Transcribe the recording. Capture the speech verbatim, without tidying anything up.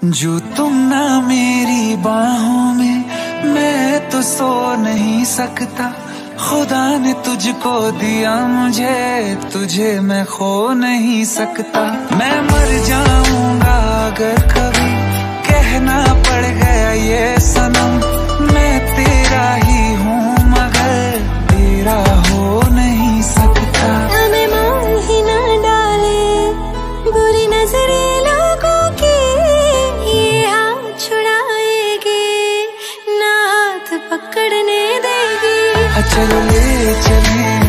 जो तुम ना मेरी बाहों में, मैं तो सो नहीं सकता। खुदा ने तुझको दिया मुझे, तुझे मैं खो नहीं सकता। मैं मर जाऊंगा अगर कभी कहना पड़ गया ये सनम, मैं तेरा ही हूँ मगर तेरा हो नहीं सकता। हमें मान ही ना डाले बुरी नजरें लोगों की, ये हाथ छुड़ाएगी ना हाथ पकड़ने देगी। चलो ले चले